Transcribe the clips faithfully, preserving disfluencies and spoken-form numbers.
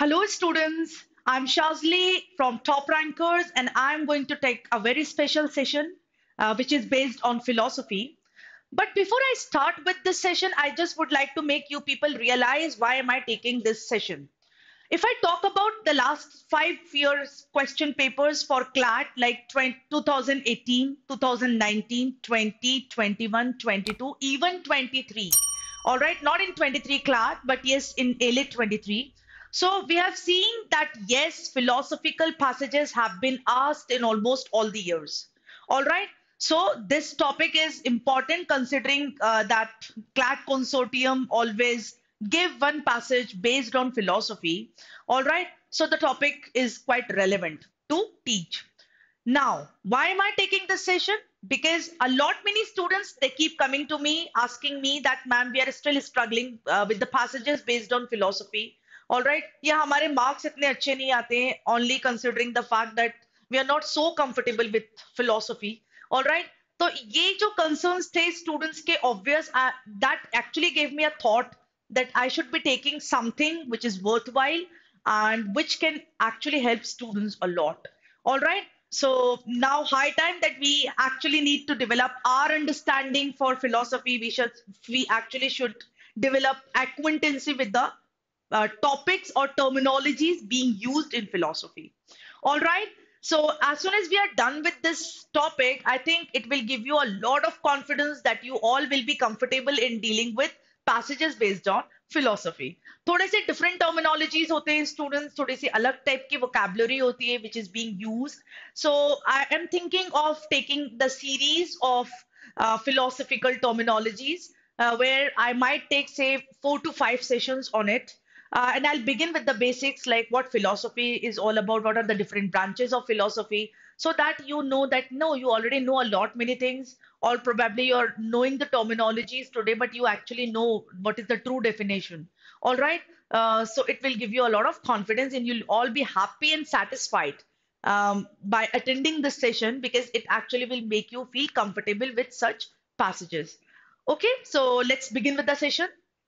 Hello, students. I'm Shazli from Top Rankers, and I'm going to take a very special session, uh, which is based on philosophy. But before I start with this session, I just would like to make you people realize why am I taking this session. If I talk about the last five years question papers for CLAT, like twenty, twenty eighteen, twenty nineteen, twenty, twenty-one, twenty-two, even twenty-three. All right, not in twenty-three CLAT, but yes, in A L E T twenty-three. So we have seen that yes, philosophical passages have been asked in almost all the years. All right. So this topic is important considering uh, that CLAT consortium always give one passage based on philosophy. All right. So the topic is quite relevant to teach. Now, why am I taking this session? Because a lot many students they keep coming to me asking me that ma'am we are still struggling uh, with the passages based on philosophy. All right, या हमारे marks इतने अच्छे नहीं आते हैं only considering the fact that we are not so comfortable with philosophy. All right, तो ये जो concerns थे students के obvious uh, that actually gave me a thought that I should be taking something which is worthwhile and which can actually help students a lot. All right. So now high time that we actually need to develop our understanding for philosophy. We should we actually should develop acquaintancy with the uh, topics or terminologies being used in philosophy. All right. So as soon as we are done with this topic, I think it will give you a lot of confidence that you all will be comfortable in dealing with passages based on philosophy. थोड़े से different terminologies होते हैं students, थोड़ी सी अलग type की vocabulary होती है which is being used. So I am thinking of taking the series of uh, philosophical terminologies uh, where I might take say four to five sessions on it. Uh, and I'll begin with the basics like what philosophy is all about, what are the different branches of philosophy, so that you know that no, you already know a lot many things, or probably you're knowing the terminologies today, but you actually know what is the true definition. All right. Uh, so it will give you a lot of confidence and you'll all be happy and satisfied um, by attending this session because it actually will make you feel comfortable with such passages. Okay, so let's begin with the session.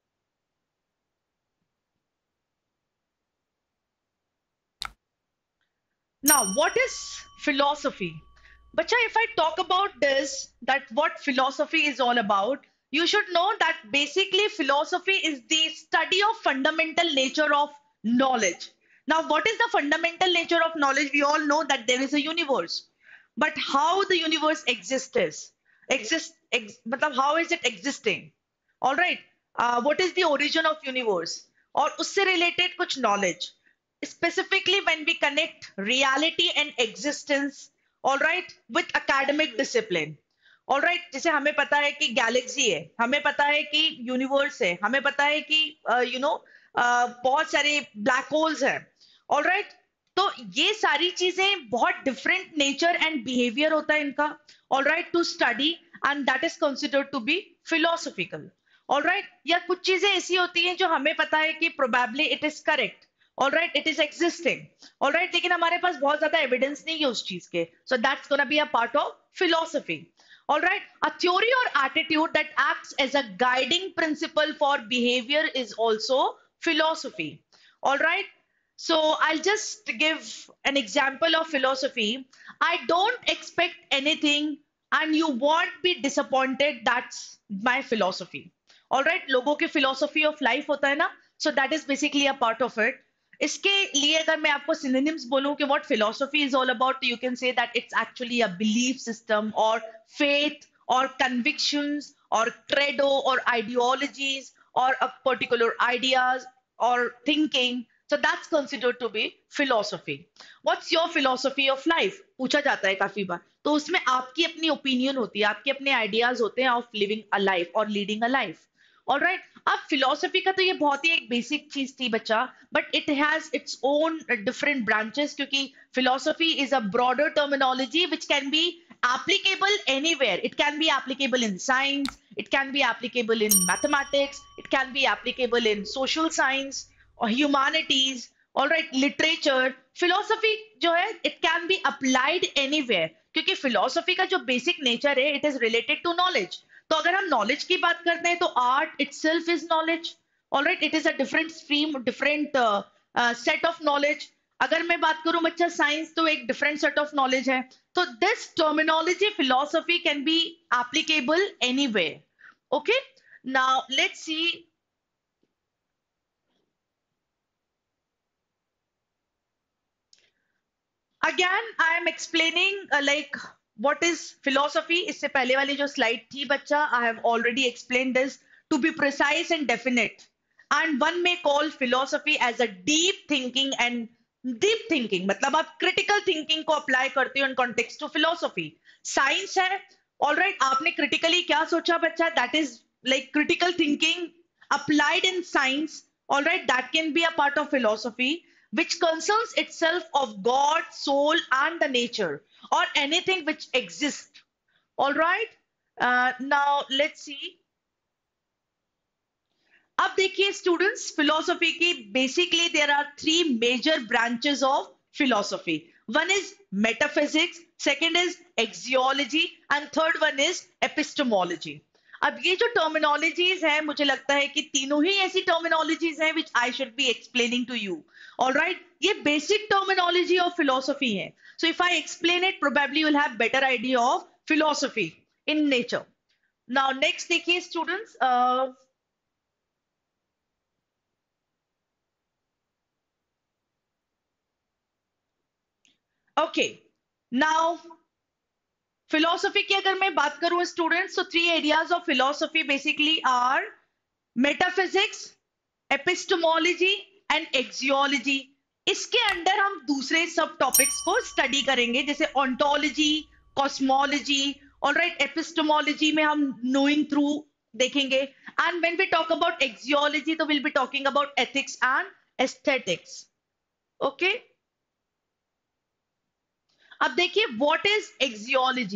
Now, what is philosophy? Bacha, if I talk about this, that what philosophy is all about, you should know that basically philosophy is the study of fundamental nature of knowledge. Now, what is the fundamental nature of knowledge? We all know that there is a universe. But how the universe exists is exist ex, matlab how is it existing? All right. Uh, what is the origin of universe? और उससे related कुछ knowledge specifically when we connect reality and existence, all right, with academic discipline. All right, जैसे हमें पता है कि Galaxy है, हमें पता है कि यूनिवर्स है, हमें पता है कि यू नो बहुत सारे ब्लैक होल्स हैं. ऑल राइट, तो ये सारी चीजें बहुत डिफरेंट नेचर एंड बिहेवियर होता है इनका. All right, to study and that is considered to be philosophical. All right, या कुछ चीजें ऐसी होती हैं जो हमें पता है कि probably it is correct. All right, it is existing. All right, लेकिन हमारे पास बहुत ज्यादा एविडेंस नहीं है उस चीज के. So that's gonna be a part of philosophy. All right, a theory or attitude that acts as a guiding principle for behavior is also philosophy. All right, so I'll just give an example of philosophy. I don't expect anything and you won't be disappointed. That's my philosophy. All right, लोगों की philosophy of life होता है ना, so that is basically a part of it. इसके लिए अगर मैं आपको synonyms बोलूं कि what philosophy is all about, you can say that it's actually a belief system or faith or convictions or credo or ideologies or a particular ideas or thinking. So that's considered to be philosophy. What's your philosophy of life? पूछा जाता है काफी बार, तो उसमें आपकी अपनी opinion होती है, आपके अपने आइडियाज होते हैं ऑफ लिविंग अ लाइफ और leading a life. All right, अब फिलोसफी का तो ये बहुत ही एक बेसिक चीज थी बच्चा, but it has its own different branches क्योंकि philosophy is a broader terminology which can be applicable anywhere. It can be applicable in science, it can be applicable in mathematics, it can be applicable in social science or humanities. All right, literature. Philosophy जो है it can be applied anywhere क्योंकि philosophy का जो basic nature है it is related to knowledge. तो अगर हम knowledge की बात करते हैं तो art itself is knowledge. All right, it is a different stream, different uh, set of knowledge. अगर मैं बात करूं बच्चा साइंस तो एक डिफरेंट सेट ऑफ नॉलेज है. तो this terminology philosophy can be applicable anywhere. Okay, now let's see. Again, I am explaining uh, like what is philosophy. इससे पहले वाली जो slide थी बच्चा, I have already explained this to be precise and definite. And one may call philosophy as a deep thinking and deep thinking. मतलब आप critical thinking को apply करते हो in context to philosophy. Science है, all right. आपने critically क्या सोचा बच्चा? That is like critical thinking applied in science. All right, that can be a part of philosophy which concerns itself of God, soul, and the nature, or anything which exists. All right. Uh, now let's see. अब देखिए students, philosophy की basically there are three major branches of philosophy. One is metaphysics, second is axiology, and third one is epistemology. अब ये जो terminologies हैं, मुझे लगता है कि तीनों ही ऐसी टर्मिनोलॉजीज हैं which I should be explaining to you. All right, ये बेसिक टर्मिनोलॉजी ऑफ फिलोसफी है. So if I explain it probably you will have better idea of philosophy in nature. Now next देखिए स्टूडेंट्स. ओके, नाउ फिलोसफी की अगर मैं बात करूं students, तो three areas of philosophy basically are metaphysics, epistemology and axiology. इसके under हम दूसरे सब टॉपिक्स को स्टडी करेंगे, जैसे ऑन्टोलॉजी, कॉस्मोलॉजी. ऑलराइट, एपिस्टेमोलॉजी में हम नोइंग थ्रू देखेंगे. And when we talk about axiology तो will be talking about ethics and aesthetics. Okay, अब देखिए what is axiology.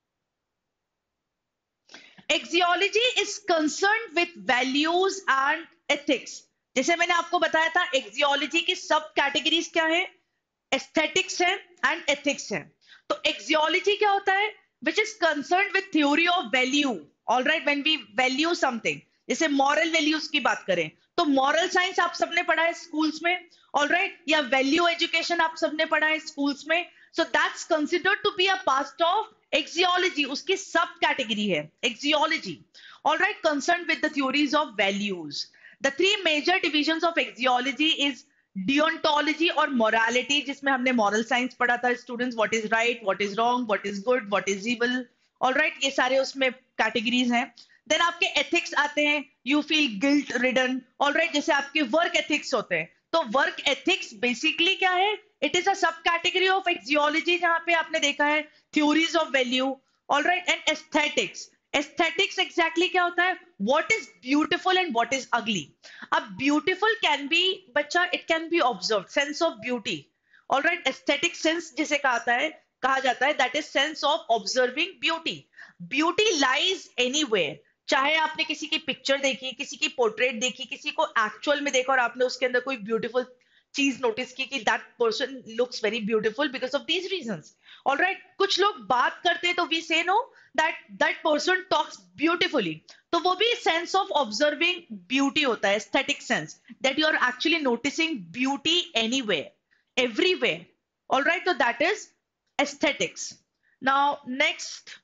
Axiology is concern with values and ethics. जैसे मैंने आपको बताया था, एक्सियोलॉजी की सब कैटेगरीज क्या है? एस्थेटिक्स है एंड एथिक्स है. तो एक्सियोलॉजी क्या होता है? Which is concern with theory of value. All right, when we value something, जैसे मॉरल वैल्यूज की बात करें तो मॉरल साइंस आप सबने पढ़ा है स्कूल्स में. ऑलराइट, या वैल्यू एजुकेशन आप सबने पढ़ा है स्कूल्स में. So that's considered to be a part of axiology. उसकी सब कैटेगरी है axiology. All right, concerned with the theories of values. The three major divisions of axiology is deontology और morality, जिसमें हमने moral science पढ़ा था students. What is right, what is wrong, what is good, what is evil. All right, ये सारे उसमें categories हैं. Then आपके ethics आते हैं. You feel guilt ridden. All right, जैसे आपके work ethics होते हैं. तो वर्क एथिक्स बेसिकली क्या है? It is a sub category of axiology, जहां पे आपने देखा है theories of value. All right, and aesthetics. Aesthetics exactly क्या होता है? What is beautiful and what is ugly. अब ब्यूटीफुल कैन बी बच्चा, it can be observe, sense of beauty. All right, aesthetic sense जिसे कहता है कहा जाता है, that is sense of observing beauty. Beauty lies anywhere. चाहे आपने किसी की पिक्चर देखी, किसी की पोर्ट्रेट देखी, किसी को एक्चुअल में देखा और आपने उसके अंदर कोई ब्यूटीफुल चीज नोटिस की कि that person looks very beautiful because of these reasons. All right, कुछ लोग बात करते हैं तो we say no that that person talks beautifully. तो वो भी सेंस ऑफ ऑब्जर्विंग ब्यूटी होता है, aesthetic sense, that you are actually noticing beauty anywhere, everywhere. All right, तो that is aesthetics. Now next.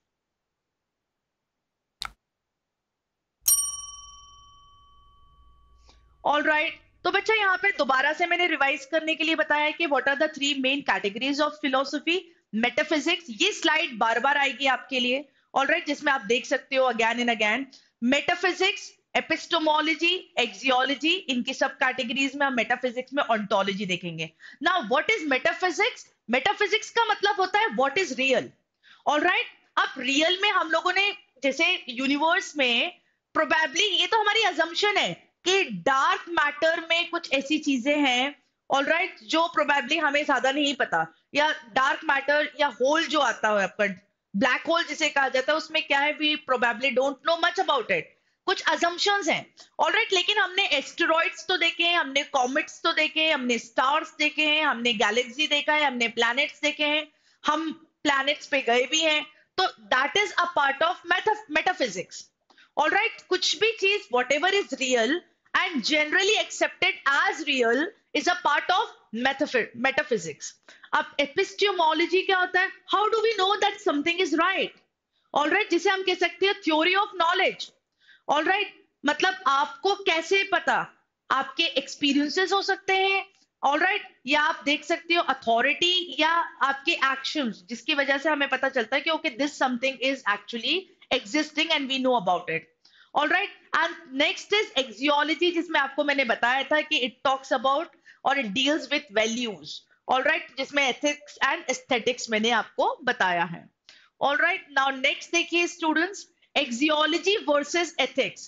All right, तो बच्चा यहाँ पे दोबारा से मैंने रिवाइज करने के लिए बताया कि what are the three main categories of philosophy. Metaphysics, ये स्लाइड बार बार आएगी आपके लिए. ऑल राइट, जिसमें आप देख सकते हो again and again. Metaphysics, epistemology, axiology, इनकी सब कैटेगरीज में हम मेटाफिजिक्स में ऑन्टोलॉजी देखेंगे. Now what is metaphysics? Metaphysics का मतलब होता है what is real. All right, अब रियल में हम लोगों ने जैसे यूनिवर्स में प्रोबेबली, ये तो हमारी अजम्पशन है कि डार्क मैटर में कुछ ऐसी चीजें हैं, ऑलराइट, जो प्रोबेबली हमें ज्यादा नहीं पता. या डार्क मैटर या होल जो आता है आपका, ब्लैक होल जिसे कहा जाता है, उसमें क्या है, we probably don't know much about it. कुछ अजम्पशंस हैं. ऑलराइट, लेकिन हमने एस्टेरॉइड्स तो देखे हैं, हमने कॉमेट्स तो देखे हैं, हमने स्टार्स देखे हैं, हमने गैलेक्सी देखा है, हमने प्लैनेट्स देखे हैं, हम प्लैनेट्स पे गए भी हैं. तो that is a part of metaphysics. All right, कुछ भी चीज whatever is real and generally accepted as real is a part of metaphysics. अब epistemology क्या होता है? How do we know that something is right? All right, जिसे हम कह सकते हैं theory of knowledge. All right, मतलब आपको कैसे पता? आपके experiences हो सकते हैं, all right, या आप देख सकते हो authority या आपके actions, जिसकी वजह से हमें पता चलता है कि okay, this something is actually existing and we know about it. All right, and next is axiology, जिसमें आपको मैंने बताया था कि it talks about or it deals with values. All right, जिसमें ethics and aesthetics मैंने आपको बताया है. All right, now next देखिए students, axiology versus ethics.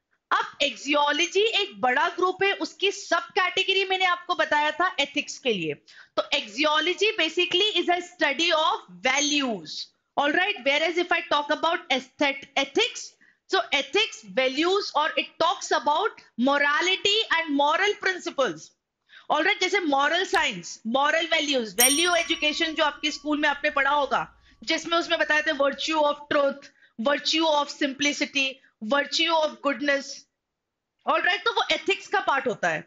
अब axiology एक बड़ा ग्रुप है, उसकी सब कैटेगरी मैंने आपको बताया था ethics के लिए. तो axiology basically is a study of values. All right, whereas if I talk about aesthet- ethics, so ethics, values, or it talks about morality and moral principles. All right, जैसे moral science, moral values, value education जो आपके school में आपने पढ़ा होगा, जिसमें उसमें बताए थे virtue of truth, virtue of simplicity, virtue of goodness. All right, तो वो ethics का part होता है.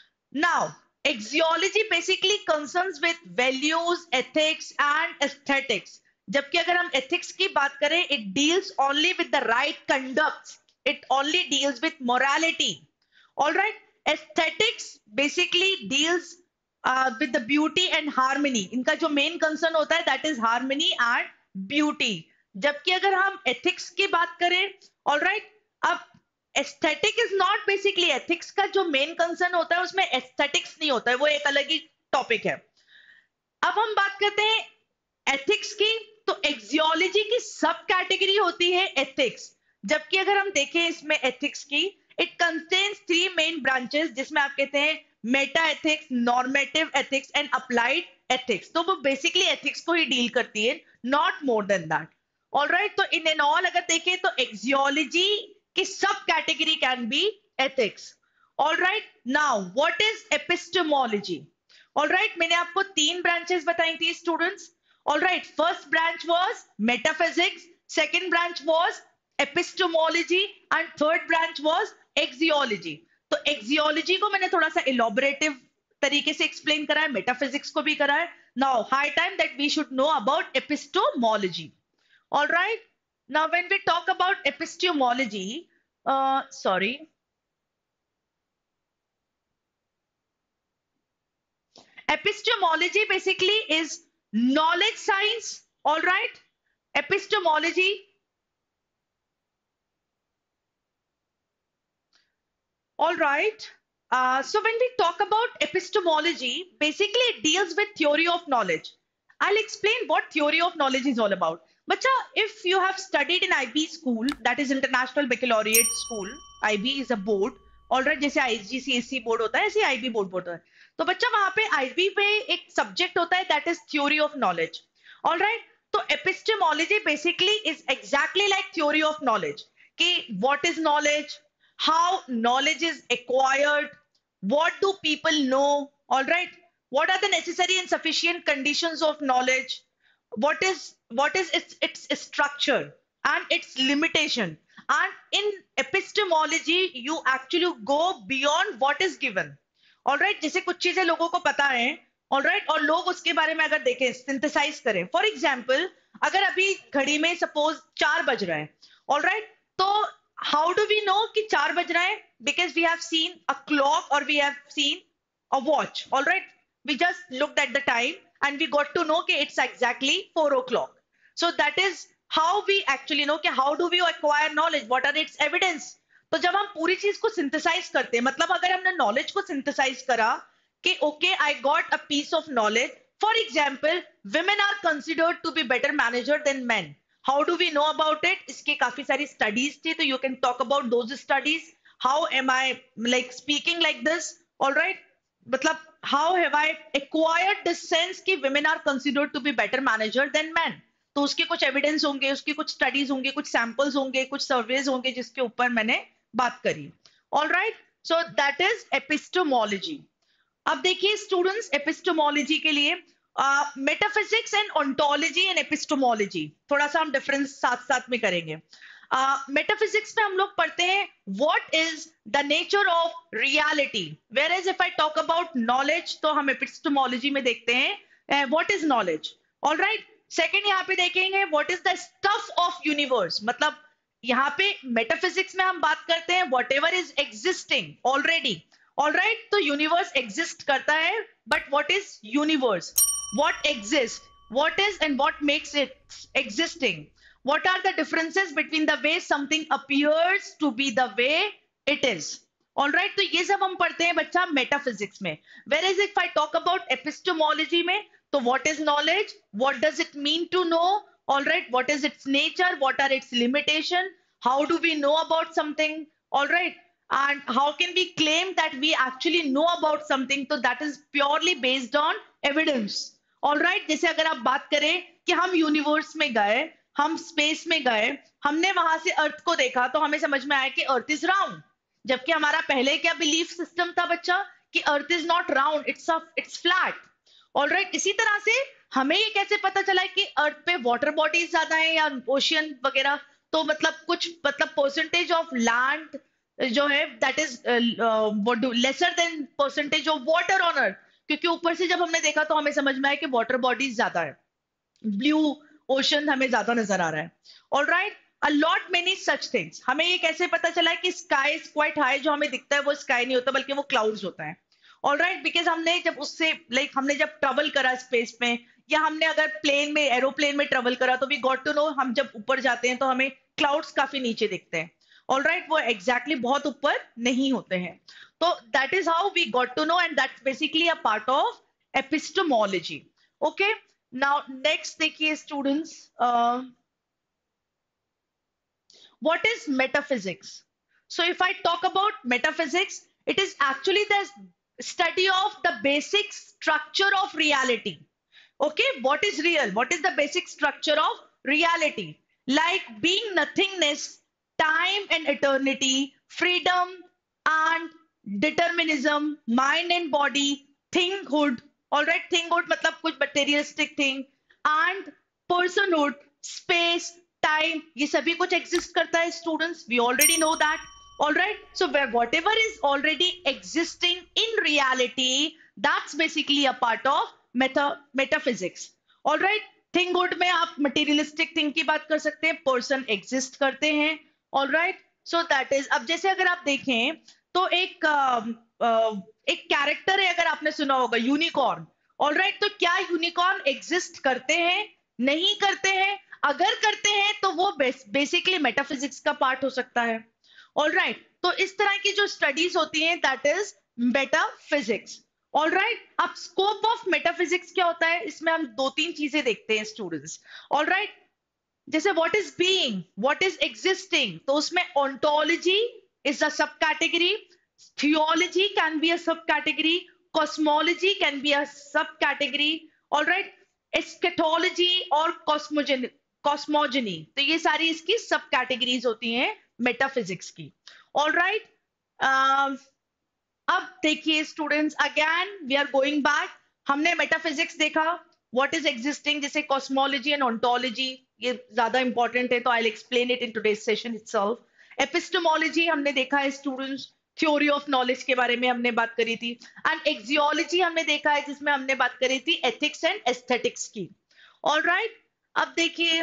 Now, axiology basically concerns with values, ethics and aesthetics. जबकि अगर हम ethics की बात करें, it deals only with the right conduct. It only deals with morality. All right. Aesthetics basically deals uh, with the beauty and harmony. इनका जो main concern होता है, that is harmony and beauty. जबकि अगर हम ethics की बात करें, all right, अब aesthetic is not basically ethics का जो main concern होता है, उसमें aesthetics नहीं होता है, वो एक अलग ही topic है. अब हम बात करते हैं ethics की, तो axiology की सब कैटेगरी होती है ethics. जबकि अगर हम देखें इसमें ethics की, it contains three main branches, जिसमें आप कहते हैं meta ethics, normative ethics and applied ethics. तो वो basically ethics को ही deal करती है, not more than that. All right, तो in and all अगर देखें तो axiology की सब category can be ethics. All right, now what is epistemology? All right, मैंने आपको तीन branches बताई थी students. All right, first branch was metaphysics, second branch was epistemology and third branch was axiology. तो axiology को मैंने थोड़ा सा elaborative तरीके से explain करा है, metaphysics को भी करा है. Now high time that we should know about epistemology. All right, now when we talk about epistemology, uh, sorry, epistemology basically is knowledge science. All right, epistemology, all right, uh, so when we talk about epistemology, basically it deals with theory of knowledge. I'll explain what theory of knowledge is all about. Bacha, if you have studied in I B school, that is International Baccalaureate School, I B is a board. All right, जैसे I G C S E board होता है, ऐसे I B board होता है. तो बच्चा वहां पे I B पे एक सब्जेक्ट होता है, that is theory of knowledge. All right, तो epistemology basically is exactly like theory of knowledge. कि what is knowledge, how knowledge is acquired, what do people know, all right, what are the necessary and sufficient conditions of knowledge, what is what is its its structure and its limitation. And in epistemology you actually go beyond what is given. All right, जैसे कुछ चीजें लोगों को पता है, all right, और लोग उसके बारे में अगर देखें, सिंथेसाइज करें. फॉर एग्जाम्पल, अगर अभी घड़ी में सपोज चार बज रहे हैं, all right, तो how do we know कि चार बज रहा है? Because we have seen a clock or we have seen a watch. All right, we just looked at the time and we got to know कि it's exactly four o'clock. So that is how we actually know कि how do we acquire knowledge, what are its evidence. तो जब हम पूरी चीज को synthesise करते हैं, मतलब अगर हमने नॉलेज को सिंथेसाइज करा कि okay I got a piece of knowledge. For example, women are considered to be better manager than men. How do we know about it? इसकी काफी सारी studies थी, तो you can talk about those studies. How am I like speaking like this? All right, मतलब how have I acquired this sense कि women are considered to be better manager than men? तो उसके कुछ evidence होंगे, उसकी कुछ studies होंगे, कुछ samples होंगे, कुछ surveys होंगे, जिसके ऊपर मैंने बात करी. All right, so that is epistemology. अब देखिए students, epistemology के लिए metaphysics and ontology and epistemology, थोड़ा सा हम डिफरेंस साथ साथ में करेंगे. मेटाफिजिक्स में हम लोग पढ़ते हैं what is the nature of reality, where as if I talk about knowledge तो हम एपिस्टेमोलॉजी में देखते हैं what is knowledge. Alright, second यहाँ पे देखेंगे what is the stuff of universe, मतलब यहाँ पे मेटाफिजिक्स में हम बात करते हैं whatever is existing already. Alright, तो यूनिवर्स एग्जिस्ट करता है, but what is universe, what exist, what is and what makes it existing, what are the differences between the way something appears to be the way it is। all right, तो ये सब हम पढ़ते हैं बच्चा metaphysics में। whereas if I talk about epistemology में, तो what is knowledge, what does it mean to know, all right, what is its nature, what are its limitation, how do we know about something, all right, and how can we claim that we actually know about something, so that is purely based on evidence। All right right, जैसे अगर आप बात करें कि हम universe में गए, हम स्पेस में गए, हमने वहां से अर्थ को देखा तो हमें समझ में आया कि अर्थ इज राउंड, जबकि हमारा पहले क्या बिलीफ सिस्टम था बच्चा कि earth is not round, it's it's flat. All right, इसी तरह से हमें ये कैसे पता चला कि अर्थ पे वाटर बॉडीज ज्यादा है या ओशियन वगैरह, तो मतलब कुछ मतलब परसेंटेज ऑफ लैंड जो है that is lesser than percentage of water on earth, क्योंकि ऊपर से जब हमने देखा तो हमें समझ में आया कि वाटर बॉडीज ज्यादा है, ब्लू ओशन हमें ज्यादा नजर आ रहा है। All right, a lot many such things. हमें ये कैसे पता चला कि स्काई इज क्वाइट हाई, जो हमें दिखता है वो स्काई नहीं होता बल्कि वो क्लाउड्स होता है। ऑलराइट, बिकॉज हमने जब उससे लाइक like, हमने जब ट्रेवल करा स्पेस में, या हमने अगर प्लेन में एरोप्लेन में ट्रेवल करा तो वी गॉट टू नो हम जब ऊपर जाते हैं तो हमें क्लाउड्स काफी नीचे दिखते हैं। ऑलराइट, वो एग्जैक्टली exactly बहुत ऊपर नहीं होते हैं। So that is how we got to know, and that's basically a part of epistemology। Okay, now next देखिए students, uh, what is metaphysics? So if I talk about metaphysics, it is actually the study of the basic structure of reality। Okay, what is real, what is the basic structure of reality, like being nothingness, time and eternity, freedom and determinism, mind and body, thinghood, all right, thinghood मतलब कुछ materialistic thing, and personhood, space, time, ये सभी कुछ exist करता है students, we already know that। all right, so where whatever is already existing in reality, that's basically a part of meta metaphysics। all right, thinghood में आप materialistic thing की बात कर सकते हैं, person exist करते हैं। all right, so that is, अब जैसे अगर आप देखें तो एक आ, आ, एक कैरेक्टर है, अगर आपने सुना होगा यूनिकॉर्न। ऑलराइट, तो क्या यूनिकॉर्न एग्जिस्ट करते हैं, नहीं करते हैं, अगर करते हैं तो वो बेसिकली मेटाफिजिक्स का पार्ट हो सकता है। ऑलराइट, तो इस तरह की जो स्टडीज होती हैं दैट इज मेटाफिजिक्स। ऑलराइट, अब स्कोप ऑफ मेटाफिजिक्स क्या होता है, इसमें हम दो तीन चीजें देखते हैं स्टूडेंट्स। ऑलराइट, जैसे what is being, what is existing, तो उसमें ontology is a subcategory, theology can be a subcategory, cosmology can be a subcategory, all right, eschatology और cosmogony cosmogony, तो ये सारी इसकी सब कैटेगरीज होती हैं मेटाफिजिक्स की। all right, uh, अब देखिए students, again we are going back, हमने मेटाफिजिक्स देखा, व्हाट इज एग्जिस्टिंग, जैसे कॉस्मोलॉजी एंड ओंटोलॉजी, ये ज्यादा इंपॉर्टेंट है तो I will explain it in today's session itself. Epistemology हमने देखा है स्टूडेंट्स, थ्योरी ऑफ नॉलेज के बारे में हमने बात करी थी, एंड एक्सियोलॉजी हमने देखा है जिसमें हमने बात करी थी एथिक्स एंड एस्थेटिक्स की। ऑलराइट, अब देखिए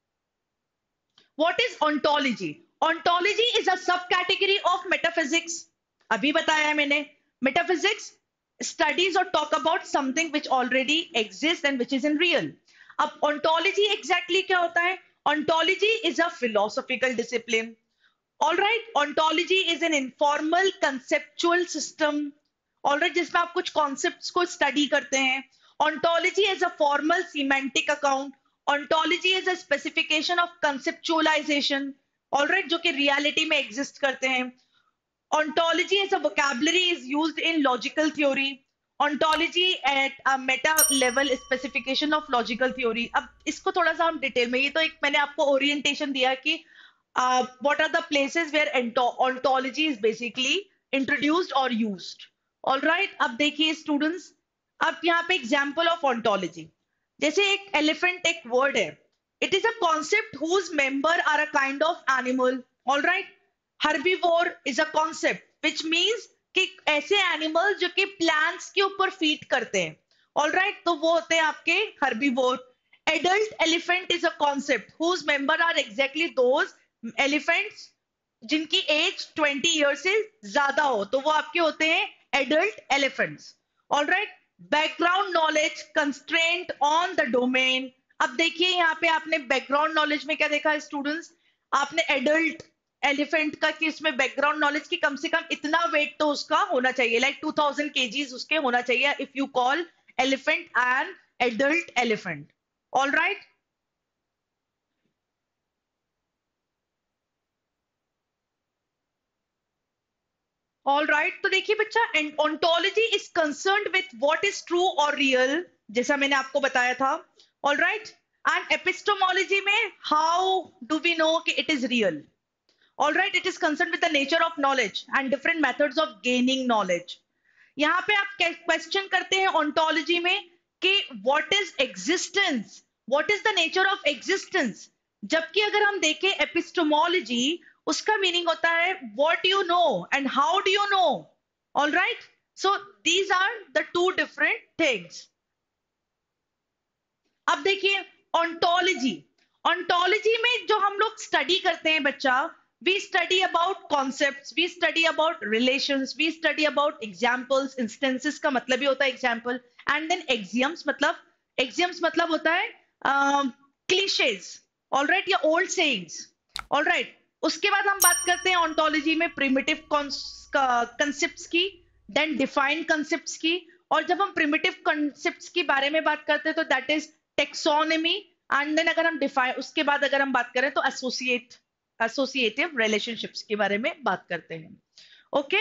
what is ontology. Ontology is a sub category of metaphysics, अभी बताया है मैंने। मेटाफिजिक्स स्टडीज और talk about something which already exist and which is in real. अब ओंटोलॉजी एग्जैक्टली क्या होता है, ontology is a philosophical discipline. All right, ontology is an informal conceptual system, all right, जिसमें आप कुछ concepts को study करते हैं। Ontology is a formal semantic account, ontology is a specification of conceptualization, all right, जो कि reality में exist करते हैं। Ontology as a vocabulary is used in logical theory, ontology at a meta level specification of logical theory। अब इसको थोड़ा सा हम डिटेल में, ये तो एक मैंने आपको ओरिएंटेशन दिया कि Uh, what are the places where ontology is basically introduced or used। all right, अब देखिए students, अब यहाँ पे example of ontology, जैसे एक elephant एक word है, It is a concept whose member are a kind of animal. All right. Herbivore is a concept which means कि ऐसे एनिमल जो कि प्लांट्स के ऊपर फीड करते हैं. All right right? तो वो होते हैं आपके herbivore. Adult elephant is a concept whose member are exactly those elephants जिनकी एज ट्वेंटी ईयर से ज्यादा हो, तो वो आपके होते हैं adult elephants. All right. Background knowledge constraint on the domain. अब देखिए यहाँ पे आपने बैकग्राउंड नॉलेज में क्या देखा स्टूडेंट्स, आपने एडल्ट एलिफेंट का कि इसमें बैकग्राउंड नॉलेज की कम से कम इतना वेट तो उसका होना चाहिए, लाइक टू थाउजेंड केजीज उसके होना चाहिए if you call elephant and adult elephant. All right. All right. तो देखिए बच्चा, ontology is concerned with what is true और रियल, जैसा मैंने आपको बताया था. All right. एंड एपिस्टोमोलॉजी में हाउ डू वी नो कि it is real. All right, it is concerned with the nature of knowledge and different methods of gaining knowledge. यहाँ पे आप क्वेश्चन करते हैं ontology में कि what is existence, what is the nature of existence. जबकि अगर हम देखें epistemology, उसका मीनिंग होता है what you know and how do you know. All right, so these are the two different things. अब देखिए ontology. ontology में जो हम लोग स्टडी करते हैं बच्चा, we study about concepts, we study about relations, we study about examples. Instances का मतलब ही होता है example, and then axioms. मतलब axioms मतलब होता है uh, cliches, all right, या old sayings. all right. उसके बाद हम बात करते हैं ontology में primitive concepts की, then defined concepts की. और जब हम primitive concepts की बारे में बात करते हैं तो that is taxonomy, and then अगर हम define, उसके बाद अगर हम बात करें तो associate एसोसिएटिव रिलेशनशिप्स के बारे में बात करते हैं. ओके.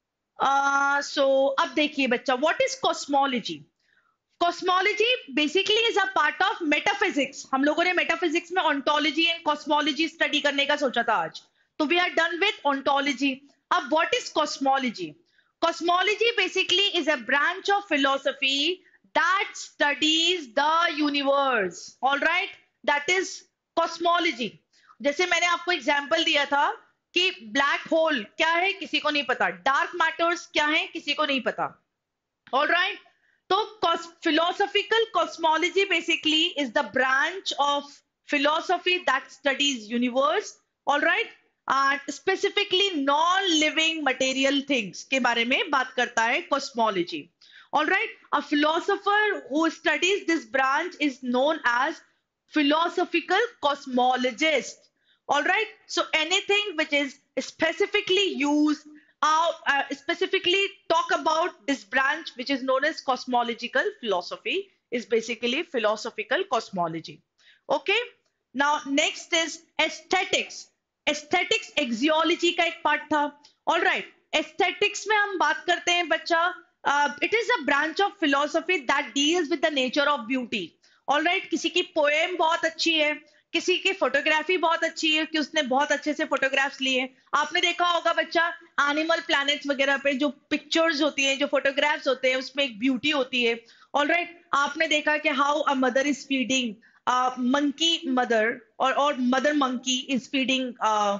सो अब देखिए बच्चा, what is cosmology. Cosmology basically is a part of metaphysics. हम लोगों ने मेटाफिजिक्स में ओंटोलॉजी एंड कॉस्मोलॉजी स्टडी करने का सोचा था आज, तो we are done with ontology. अब what is cosmology. Cosmology basically is a branch of philosophy that studies the universe. All right, that is cosmology. जैसे मैंने आपको एग्जाम्पल दिया था कि ब्लैक होल क्या है किसी को नहीं पता, डार्क मैटर्स क्या है किसी को नहीं पता. All right. तो philosophical cosmology basically is the branch of philosophy that studies universe. All right. And specifically non living material things के बारे में बात करता है cosmology. All right. A philosopher who studies this branch is known as philosophical cosmologist. All right. So anything which is specifically used, uh, uh, specifically talk about this branch which is known as cosmological philosophy is basically philosophical cosmology. Okay. Now next is aesthetics. Aesthetics axiology का एक part था. All right. Aesthetics में हम बात करते हैं बच्चा, uh, it is a branch of philosophy that deals with the nature of beauty. All right. किसी की पोएम बहुत अच्छी है, किसी की फोटोग्राफी बहुत अच्छी है कि उसने बहुत अच्छे से फोटोग्राफ्स लिए. आपने देखा होगा बच्चा एनिमल प्लैनेट्स वगैरह पे जो पिक्चर्स होती हैं, जो फोटोग्राफ्स होते हैं, उसमें एक ब्यूटी होती है. All right. आपने देखा कि how a mother is feeding monkey mother और और mother monkey is feeding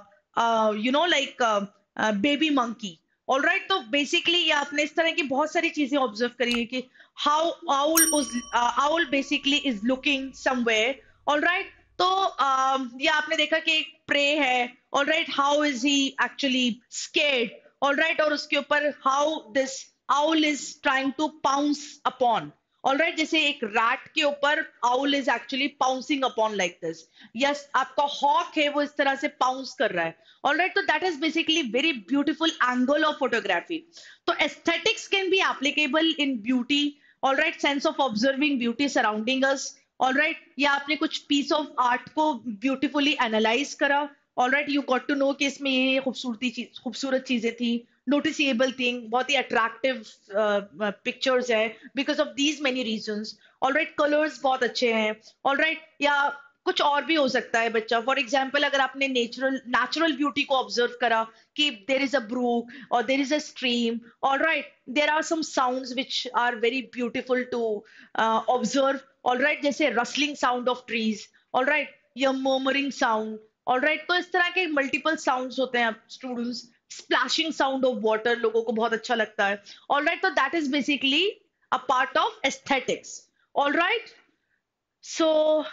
you know like baby monkey. All right. तो बेसिकली ये आपने इस तरह की बहुत सारी चीजें ऑब्जर्व करी है कि how owl was uh, owl basically is looking somewhere. all right. तो um, ये आपने देखा कि एक प्रे है. all right. how is he actually scared. all right. और उसके ऊपर how this owl is trying to pounce upon. all right. जैसे एक रैट के ऊपर owl is actually pouncing upon like this. yes, आपका hawk है वो इस तरह से pounce कर रहा है. all right. तो that is basically very beautiful angle of photography. तो aesthetics can be applicable in beauty. all right. sense of observing beauty surrounding us. all right. या आपने कुछ piece of art को beautifully analyze करा. all right. you got to know कि इसमें ये खूबसूरती चीज खूबसूरत चीजें थी, noticeable thing, बहुत ही attractive uh, pictures है because of these many reasons. all right. colors बहुत अच्छे हैं. all right. या कुछ और भी हो सकता है बच्चा. फॉर एग्जाम्पल अगर आपने नेचुरल नेचुरल ब्यूटी को ऑब्जर्व करा कि देर इज अ ब्रूक और there is a stream. All right. There are some sounds which are very beautiful to observe. All right. जैसे rustling sound of trees. All right. या murmuring sound. All right, तो इस तरह के multiple sounds होते हैं students. Splashing sound of water लोगों को बहुत अच्छा लगता है. ऑल राइट, तो that is basically a part of aesthetics. All right, so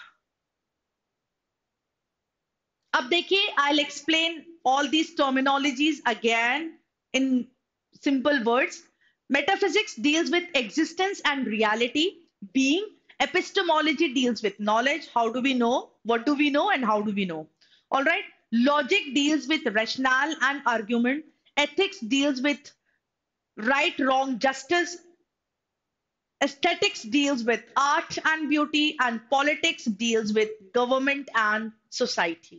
अब देखिए, I'll explain all these terminologies again in simple words. Metaphysics deals with existence and reality, being. Epistemology deals with knowledge. How do we know? What do we know? And how do we know? All right. Logic deals with rationale and argument. Ethics deals with right, wrong, justice. Aesthetics deals with art and beauty. And politics deals with government and society.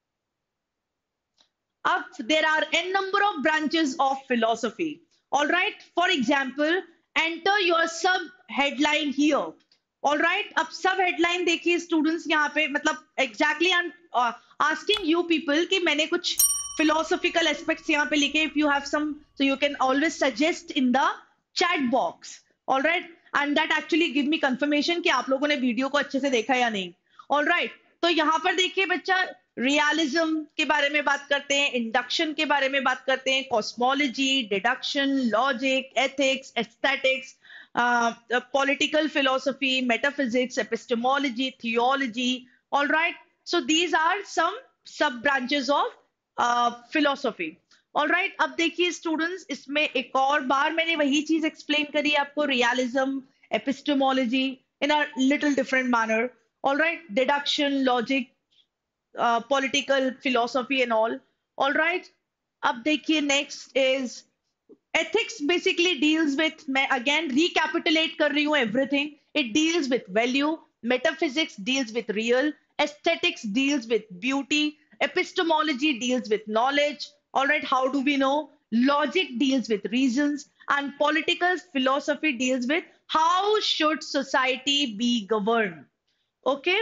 Up, there are n number of branches of philosophy. All right. For example, enter your sub headline here. All right. अब सब headline देखिए students यहाँ पे, मतलब exactly I'm uh, asking you people कि मैंने कुछ philosophical aspects यहाँ पे लिखे. If you have some, so you can always suggest in the chat box. All right. And that actually give me confirmation कि आप लोगों ने वीडियो को अच्छे से देखा या नहीं. All right. तो यहाँ पर देखिए बच्चा, रियलिज्म के बारे में बात करते हैं, इंडक्शन के बारे में बात करते हैं, cosmology, deduction, logic, ethics, aesthetics, political philosophy, metaphysics, epistemology, theology. All right, so these are some sub branches of philosophy. All right, अब देखिए स्टूडेंट्स, इसमें एक और बार मैंने वही चीज एक्सप्लेन करी आपको, realism, epistemology in a little different manner. All right, deduction, logic, uh, political philosophy and all. All right. अब देखिए next is ethics. Basically deals with, मैं again recapitulate कर रही हूँ everything. It deals with value. Metaphysics deals with real. Aesthetics deals with beauty. Epistemology deals with knowledge. All right. How do we know? Logic deals with reasons. And political philosophy deals with how should society be governed. Okay.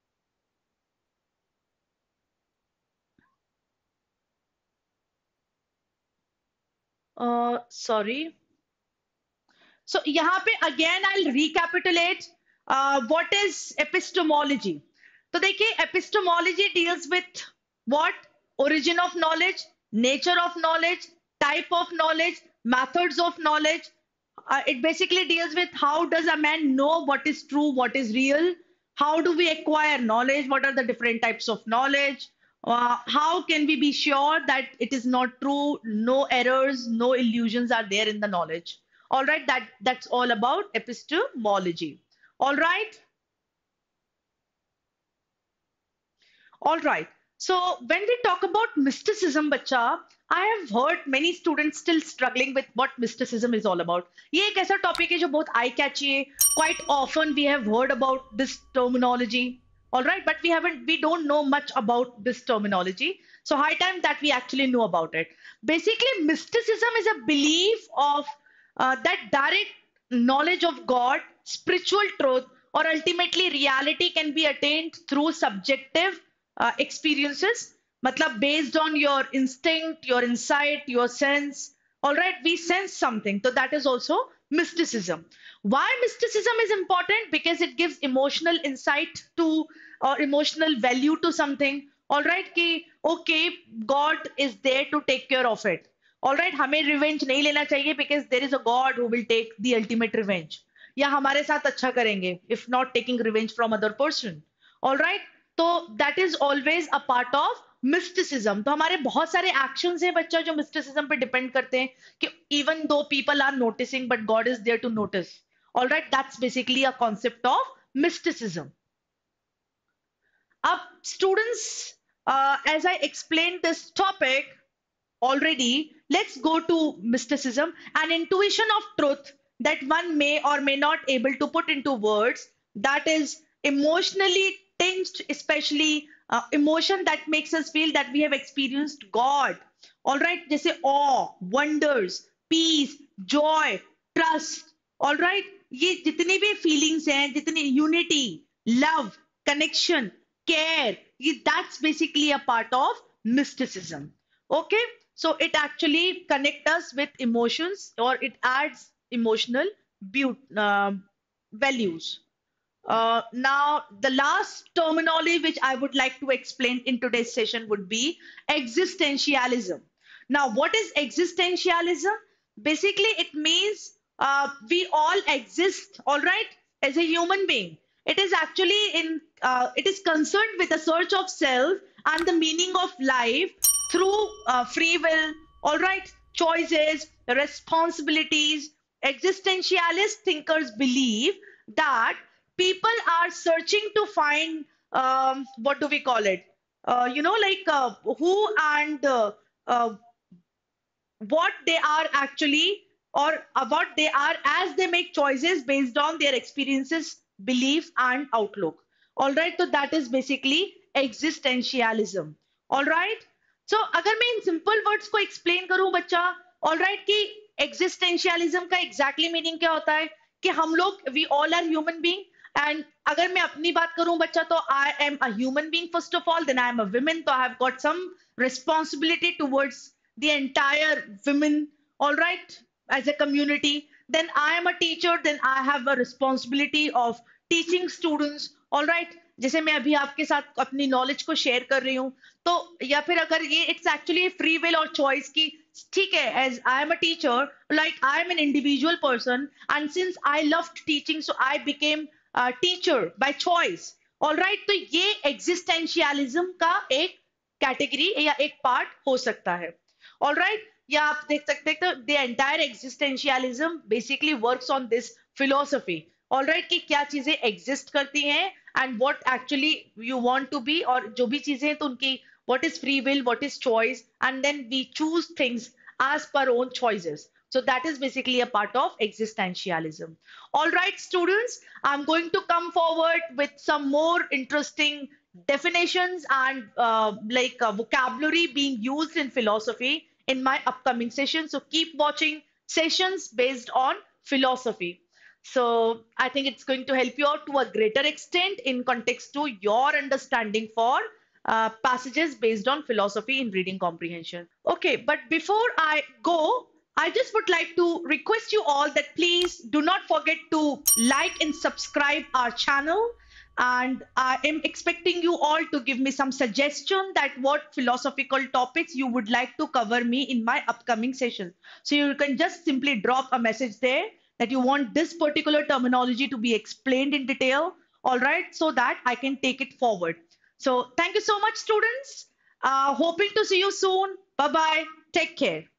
Uh, sorry. So यहाँ पे again I'll recapitulate uh, what is epistemology. तो देखिए, epistemology deals with what? Origin of knowledge, nature of knowledge, type of knowledge, methods of knowledge. Uh, it basically deals with how does a man know what is true, what is real, how do we acquire knowledge, what are the different types of knowledge, uh, how can we be sure that it is not true, no errors, no illusions are there in the knowledge. All right, that that's all about epistemology. All right. All right. So when we talk about mysticism, bacha, I have heard many students still struggling with what mysticism is all about. ये एक ऐसा topic है जो बहुत eye catchy है. Quite often we have heard about this terminology. All right, but we haven't, we don't know much about this terminology. So high time that we actually know about it. Basically, mysticism is a belief of uh, that direct knowledge of God, spiritual truth, or ultimately reality can be attained through subjective uh, experiences. Matlab, based on your instinct, your insight, your sense. All right, we sense something. So that is also mysticism. Why mysticism is important? Because it gives emotional insight to, or emotional value to something. All right, कि okay, God is there to take care of it. All right, हमें revenge नहीं लेना चाहिए because there is a God who will take the ultimate revenge. या हमारे साथ अच्छा करेंगे if not taking revenge from other person. All right, तो that is always a part of mysticism. तो हमारे बहुत सारे actions हैं बच्चा जो mysticism पे depend करते हैं कि even though people are noticing but God is there to notice. All right, that's basically a concept of mysticism. Up students, uh, as I explained this topic already, let's go to mysticism, an intuition of truth that one may or may not able to put into words, that is emotionally tinged, especially uh, emotion that makes us feel that we have experienced God. All right, जैसे awe, wonders, peace, joy, trust. All right, ये जितनी भी feelings हैं, जितनी unity, love, connection, care, ये, that's basically a part of mysticism. Okay, so it actually connects us with emotions, or it adds emotional beauty, uh, values. Uh, now, the last terminology which I would like to explain in today's session would be existentialism. Now, what is existentialism? Basically, it means uh, we all exist, all right, as a human being. It is actually in, uh, it is concerned with the search of self and the meaning of life through uh, free will, all right, choices, responsibilities. Existentialist thinkers believe that people are searching to find, um, what do we call it? Uh, you know, like uh, who and uh, uh, what they are actually, or uh, what they are as they make choices based on their experiences, belief, and outlook. All right, so that is basically existentialism. All right, so अगर मैं इन simple words को explain करूं बच्चा, all right, कि existentialism का exactly meaning क्या होता है, कि हम लोग we all are human being, and अगर मैं अपनी बात करूं बच्चा, तो I am a human being first of all, then I am a woman, तो I have got some responsibility towards the entire women, all right, as a community. Then I am a teacher, then I have a responsibility of teaching students, all right. जैसे मैं अभी आपके साथ अपनी knowledge को share कर रही हूँ, तो या फिर अगर ये इट्स एक्चुअली फ्री विल और चॉइस की, ठीक है, as I am a teacher, like I am an individual person, and since I love teaching, so I became teacher by choice, all right, तो ये एग्जिस्टेंशियलिज्म का एक कैटेगरी या एक पार्ट हो सकता है, ऑल राइट। या आप देख सकते हैं, the entire existentialism basically works on this philosophy, all right, कि क्या चीजें एग्जिस्ट करती हैं and what actually you want to be, और जो भी चीजें हैं तो उनकी what is free will, what is choice, and then we choose things as per own choices. So that is basically a part of existentialism. All right, students, I'm going to come forward with some more interesting definitions and uh, like uh, vocabulary being used in philosophy in my upcoming session. So keep watching sessions based on philosophy. So I think it's going to help you out to a greater extent in context to your understanding for uh, passages based on philosophy in reading comprehension. Okay, but before I go, I just would like to request you all that please do not forget to like and subscribe our channel. And I am expecting you all to give me some suggestion that what philosophical topics you would like to cover me in my upcoming session. So you can just simply drop a message there that you want this particular terminology to be explained in detail, all right, so that I can take it forward. So thank you so much, students. Uh, hoping to see you soon. Bye bye. Take care.